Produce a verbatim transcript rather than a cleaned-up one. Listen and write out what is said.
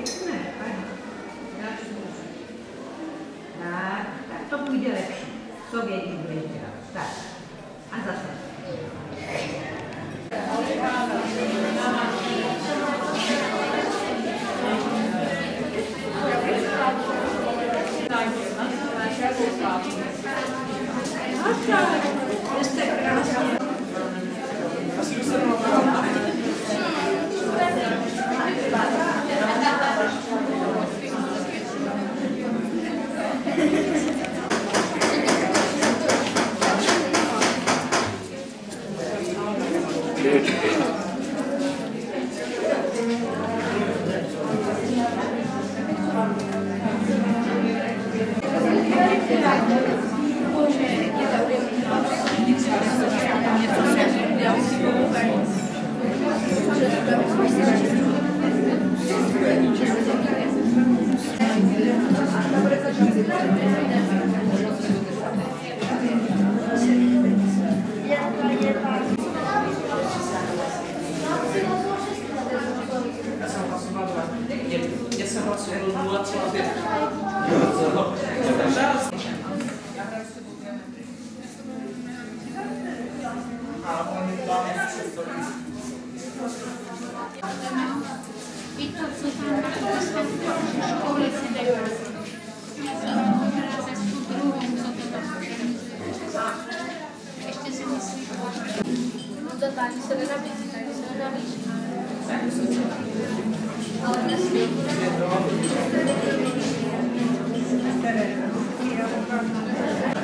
Ne, tak, tak to půjde lepší. Co vědí, budeš dělat. Tak. A zase. Jste krásný. Já jsem hlasoval nula celá pět. Víte, co tam na školy si deká. Obrázek tu druhou, co to tam ještě si myslí. No to tady se nenabízí, tady se nenabízí. Ale nesmí.